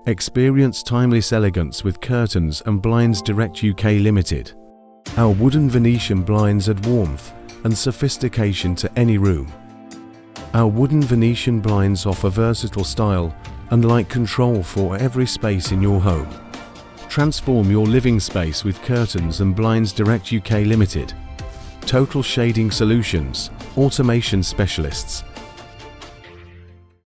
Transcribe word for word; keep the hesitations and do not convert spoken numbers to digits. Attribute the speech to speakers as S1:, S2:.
S1: Experience timeless elegance with curtains and blinds Direct U K Limited. Our wooden Venetian blinds add warmth and sophistication to any room. Our wooden Venetian blinds offer versatile style and light control for every space in your home. Transform your living space with curtains and blinds Direct U K Limited. Total shading solutions, automation specialists,